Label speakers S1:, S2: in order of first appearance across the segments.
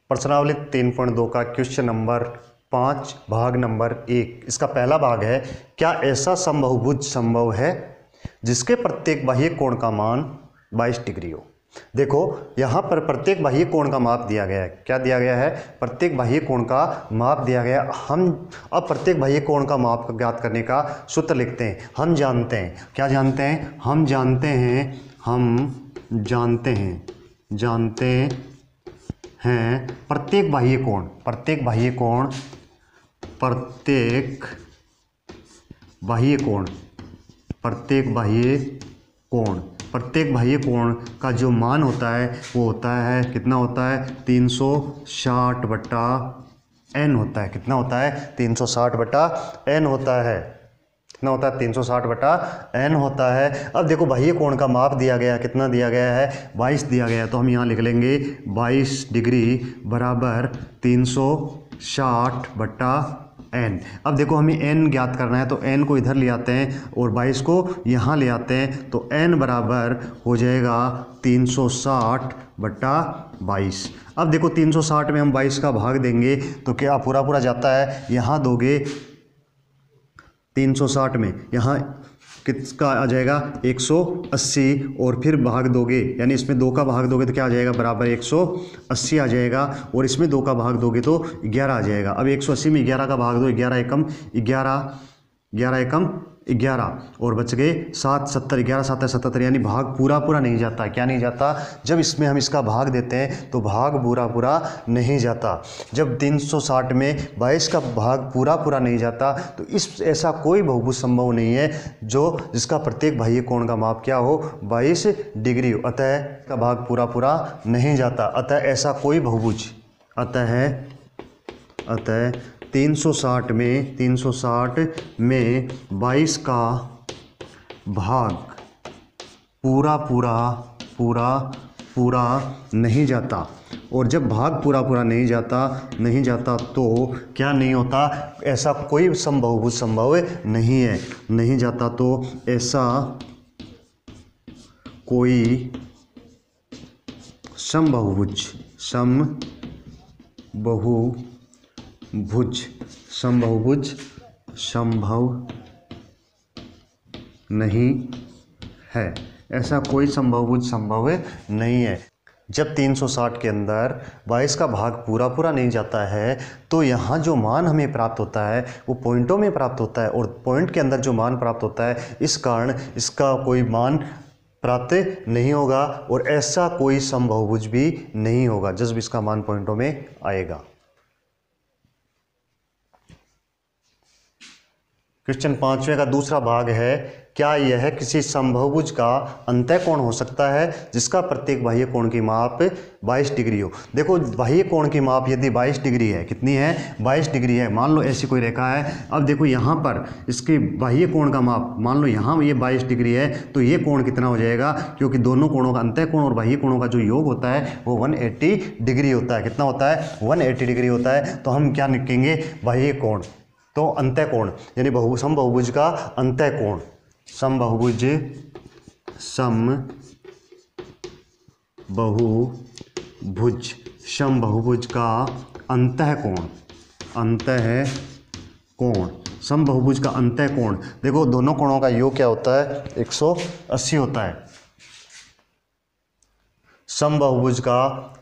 S1: प्रश्नावली 3.2 का question number 5 भाग नंबर 1। इसका पहला भाग है, क्या ऐसा समबाहुभुज संभव है जिसके प्रत्येक बाह्य कोण का मान 22 डिग्री हो। देखो यहाँ पर प्रत्येक बाह्य कोण का माप दिया गया है। क्या दिया गया है? प्रत्येक बाह्य कोण का माप दिया गया है। हम अब प्रत्येक बाह्य कोण का माप ज्ञात करने का सूत्र लिखते हैं। हम जानते हैं, क्या जानते हैं? हम जानते हैं प्रत्येक बाह्य कोण का जो मान होता है वो होता है, कितना होता है? 360 बटा n होता है। कितना होता है? 360 बटा n होता है। कितना होता है? 360 बटा n होता है। अब देखो बाह्य कोण का माप दिया गया, कितना दिया गया है? 22 दिया गया है। तो हम यहाँ लिख लेंगे 22 डिग्री बराबर 360 बटा n। अब देखो हमें n ज्ञात करना है, तो n को इधर ले आते हैं और 22 को यहाँ ले आते हैं, तो n बराबर हो जाएगा 360 बटा 22। अब देखो 360 में हम 22 का भाग देंगे तो क्या पूरा पूरा जाता है? यहाँ दोगे 360 में, यहाँ किसका आ जाएगा? 180 और फिर भाग दोगे, यानी इसमें 2 का भाग दोगे तो क्या आ जाएगा? बराबर 180 आ जाएगा। और इसमें 2 का भाग दोगे तो 11 आ जाएगा। अब 180 में 11 का भाग दो, 11 एकम 11 और बच गए 7, 70, 11 7 है 77, यानी भाग पूरा पूरा नहीं जाता। क्या नहीं जाता? जब इसमें हम इसका भाग देते हैं तो भाग पूरा पूरा नहीं जाता। जब 360 में 22 का भाग पूरा पूरा नहीं जाता तो इस ऐसा कोई बहुभुज संभव नहीं है जिसका प्रत्येक बाह्य कोण का माप क्या हो? 22 डिग्री हो। अतः का भाग पूरा पूरा नहीं जाता। अतः ऐसा कोई बहुभुज अतः 360 में 22 का भाग पूरा नहीं जाता। और जब भाग पूरा नहीं जाता तो क्या नहीं होता? ऐसा कोई समबाहुभुज संभव नहीं है। नहीं जाता तो ऐसा कोई समबाहुभुज संभव नहीं है। ऐसा कोई समबाहुभुज संभव नहीं है। जब 360 के अंदर 22 का भाग पूरा नहीं जाता है तो यहाँ जो मान हमें प्राप्त होता है वो पॉइंटों में प्राप्त होता है, और पॉइंट के अंदर जो मान प्राप्त होता है इस कारण इसका कोई मान प्राप्त नहीं होगा, और ऐसा कोई समबाहुभुज भी नहीं होगा जब इसका मान पॉइंटों में आएगा। क्वेश्चन 5वें का दूसरा भाग है, क्या यह किसी समबाहुभुज का अंतःकोण हो सकता है जिसका प्रत्येक बाह्य कोण की माप 22 डिग्री हो। देखो बाह्य कोण की माप यदि 22 डिग्री है, कितनी है? 22 डिग्री है। मान लो ऐसी कोई रेखा है। अब देखो यहाँ पर इसकी बाह्य कोण का माप, मान लो यहाँ ये 22 डिग्री है, तो ये कोण कितना हो जाएगा? क्योंकि दोनों कोणों का अंतःकोण और बाह्य कोणों का जो योग होता है वो 180 डिग्री होता है। कितना होता है? 180 डिग्री होता है। तो हम क्या लिखेंगे? बाह्य कोण तो अंतःकोण, यानी समबाहुभुज का अंतःकोण, समबाहुभुज का समबाहुभुज का अंतःकोण। देखो दोनों कोणों का योग क्या होता है? 180 होता है। समबाहुभुज का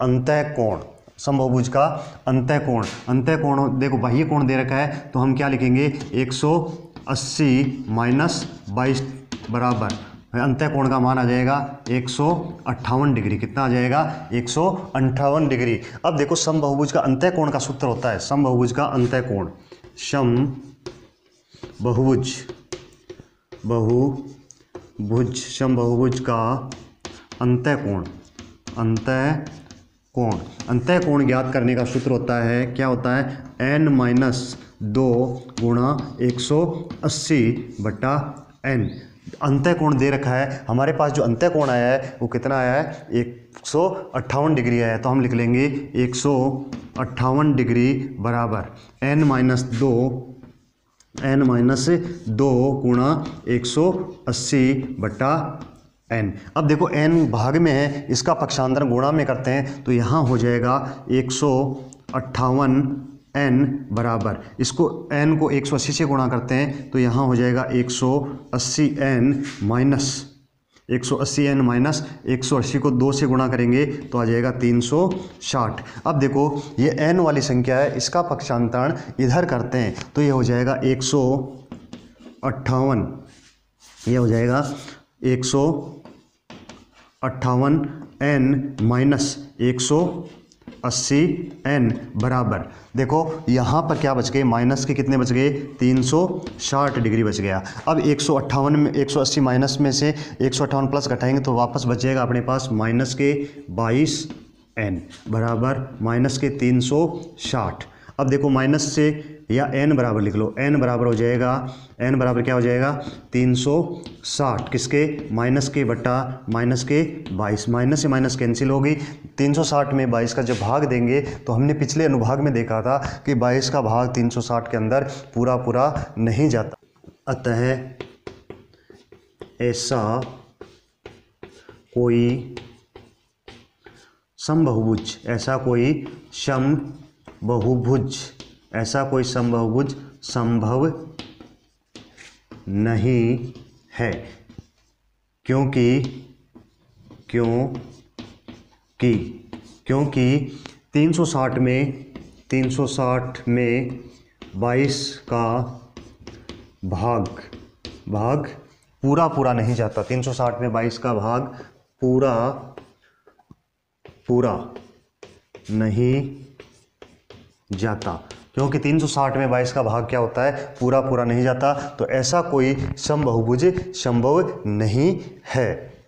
S1: अंतःकोण देखो बाह्य कोण दे रखा है तो हम क्या लिखेंगे? 180 माइनस 22 बराबर अंतःकोण का मान आ जाएगा 158 डिग्री। कितना आ जाएगा? 158 डिग्री। अब देखो समबाहुभुज का अंतःकोण का सूत्र होता है, समबाहुभुज का अंतःकोण, समबाहुभुज का अंतःकोण ज्ञात करने का सूत्र होता है, क्या होता है? n-2 गुणा 180 बटा n। अंतःकोण दे रखा है, हमारे पास जो अंतःकोण आया है वो कितना आया है? 158 डिग्री आया है। तो हम लिख लेंगे 158 डिग्री बराबर n-2 गुणा 180 बटा n। अब देखो n भाग में है, इसका पक्षांतर गुणा में करते हैं तो यहाँ हो जाएगा 158 n बराबर, इसको n को 180 से गुणा करते हैं तो यहाँ हो जाएगा 180 n माइनस 180 को 2 से गुणा करेंगे तो आ जाएगा 360। अब देखो ये n वाली संख्या है, इसका पक्षांतरण इधर करते हैं तो ये हो जाएगा 158, ये हो जाएगा 158 n माइनस 180 n बराबर, देखो यहाँ पर क्या बच गए, माइनस के कितने बच गए, 360 डिग्री बच गया। अब 158 में 180 माइनस में से 158 प्लस घटाएंगे तो वापस बच जाएगा अपने पास माइनस के 22 n बराबर माइनस के 360। अब देखो माइनस से या n बराबर लिख लो, n बराबर हो जाएगा, n बराबर क्या हो जाएगा 360, किसके, माइनस के बटा माइनस के 22, माइनस से माइनस कैंसिल होगी। 360 में 22 का जब भाग देंगे तो हमने पिछले अनुभाग में देखा था कि 22 का भाग 360 के अंदर पूरा पूरा नहीं जाता, अतः ऐसा कोई समबहुभुज, ऐसा कोई समबहुभुज, ऐसा कोई समबहुभुज संभव नहीं है, क्योंकि 360 में 22 का भाग पूरा नहीं जाता, 360 में 22 का भाग पूरा नहीं जाता, क्योंकि 360 में 22 का भाग क्या होता है, पूरा नहीं जाता, तो ऐसा कोई समबहुभुज संभव नहीं है।